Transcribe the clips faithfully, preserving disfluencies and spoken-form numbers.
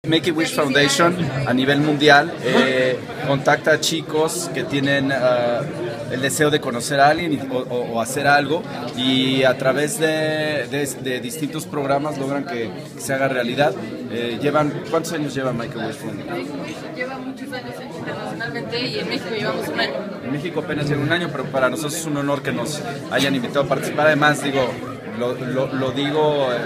Make-A-Wish Foundation a nivel mundial eh, contacta a chicos que tienen uh, el deseo de conocer a alguien y, o, o hacer algo, y a través de, de, de distintos programas logran que, que se haga realidad. Eh, llevan, ¿Cuántos años lleva Make-A-Wish Foundation? Lleva muchos años internacionalmente y en México llevamos un año. En México apenas lleva un año, pero para nosotros es un honor que nos hayan invitado a participar. Además, digo, lo, lo, lo digo... Eh,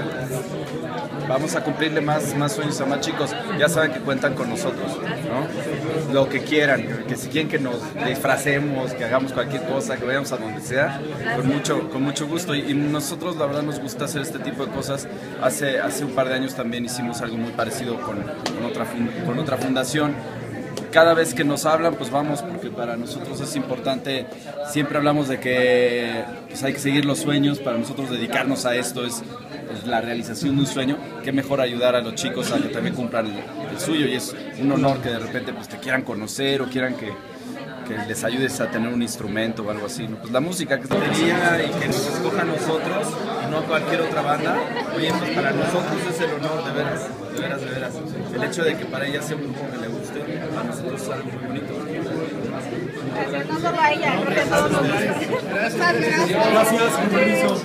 vamos a cumplirle más, más sueños a más chicos. Ya saben que cuentan con nosotros, ¿no? Lo que quieran, que si quieren que nos disfracemos, que hagamos cualquier cosa, que vayamos a donde sea, con mucho, con mucho gusto. Y, y nosotros la verdad nos gusta hacer este tipo de cosas. Hace, hace un par de años también hicimos algo muy parecido con, con, otra, con otra fundación. Cada vez que nos hablan, pues vamos, porque para nosotros es importante. Siempre hablamos de que pues, hay que seguir los sueños. Para nosotros dedicarnos a esto es, es la realización de un sueño. Qué mejor ayudar a los chicos a que también cumplan el, el suyo, y es un honor que de repente pues, te quieran conocer o quieran que, que les ayudes a tener un instrumento o algo así, ¿no? Pues la música que sería y que nos escoja a nosotros y no a cualquier otra banda. Oye, pues para nosotros es el honor, de veras, de veras, de veras. El hecho de que para ella sea un grupo que le guste, para nosotros es algo muy bonito. Gracias, no solo a ella, creo que a todos los Gracias, con permiso.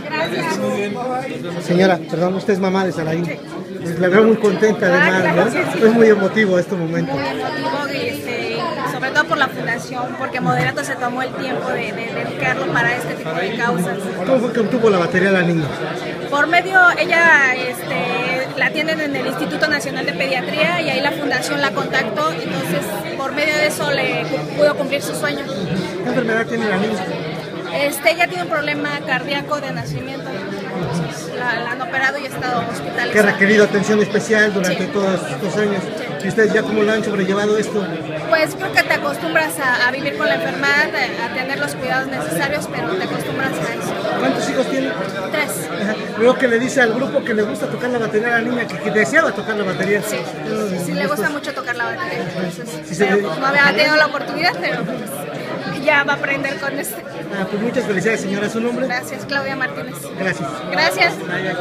Gracias. Señora, perdón, usted es mamá de Saraí. La veo muy contenta además, ¿no? Es muy emotivo este momento. Muy emotivo y este, sobre todo por la fundación, porque Moderato se tomó el tiempo de, de dedicarlo para este tipo de causas. ¿Cómo fue que obtuvo la batería la niña? Por medio, ella este, la atienden en el Instituto Nacional de Pediatría y ahí la fundación la contactó, entonces por medio de eso le pudo cumplir su sueño. ¿Qué enfermedad tiene la niña? Este, ella tiene un problema cardíaco de nacimiento, entonces la, la han operado y ha estado hospitalizada. ¿Que ha requerido atención especial durante sí. todos estos años? ¿Y ustedes ya cómo lo han sobrellevado esto? Pues creo que te acostumbras a, a vivir con la enfermedad, a, a tener los cuidados necesarios, pero te acostumbras a eso. ¿Cuántos hijos tiene? Tres. Ajá. Luego que le dice al grupo que le gusta tocar la batería a la niña, que, que deseaba tocar la batería. Sí, sí, sí, le gusta mucho tocar la batería, entonces, Sí, se pero, ve. pues, no había tenido la oportunidad, pero pues, ya va a aprender con esto. Ah, pues muchas felicidades, señora. ¿Su nombre? Gracias, Claudia Martínez. Gracias. Gracias.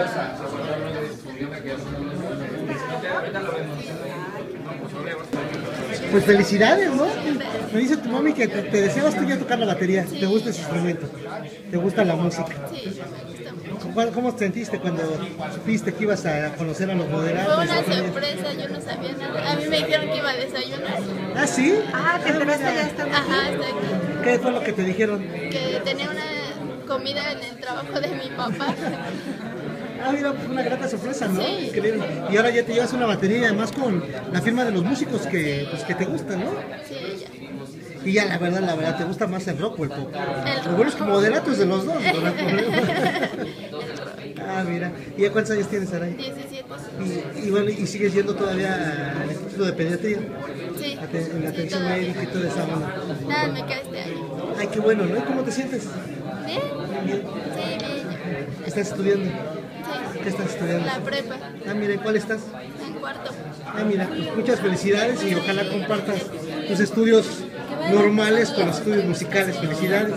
Pues felicidades, ¿no? Me dice tu mami que te, te deseabas tú ya tocar la batería. ¿Te gusta ese instrumento? ¿Te gusta la música? Sí, me gusta mucho. ¿Cómo te sentiste cuando supiste que ibas a conocer a los Moderatos? Fue una sorpresa, yo no sabía nada. A mí me dijeron que iba a desayunar. ¿Ah, sí? Ah, te enteraste ya estando aquí. Ajá, hasta aquí. ¿Qué fue lo que te dijeron? Que tenía una comida en el trabajo de mi papá. Ah, mira, fue una grata sorpresa, ¿no? Sí. Increíble. Y ahora ya te llevas una batería, además con la firma de los músicos que, pues, que te gustan, ¿no? Sí, ella. Y ya, la verdad, la verdad, ¿te gusta más el rock o el pop? El Lo bueno es que Moderatos de los dos, ¿verdad? El rock. Ah, mira. ¿Y ya cuántos años tienes, Aray? diecisiete. Y, y bueno, ¿y sigues yendo todavía al Instituto de Pediatría? Sí. Ate- En la Sí, atención todavía. médica y toda esa onda. Nada, me quedé este año. Ay, qué bueno, ¿no? ¿Y cómo te sientes? ¿Bien? Bien. Sí, bien. ¿Qué estás estudiando? Sí. ¿Qué estás estudiando? La prepa. Ah, mira, ¿en cuál estás? En cuarto. Ah, mira, pues muchas felicidades y ojalá compartas tus estudios normales con los estudios musicales. Felicidades.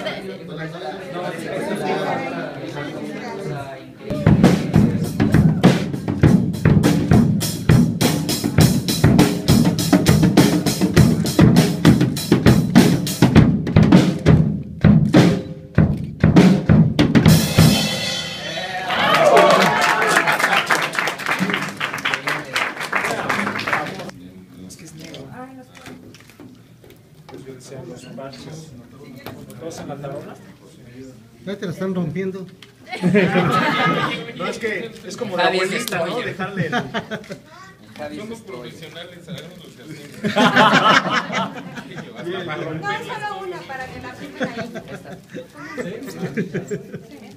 Ya te la están rompiendo. No, es que es como la abuelita, ¿no? Dejarle el... Somos profesionales, sabemos lo que hacemos. No, es solo una para que la firmen ahí.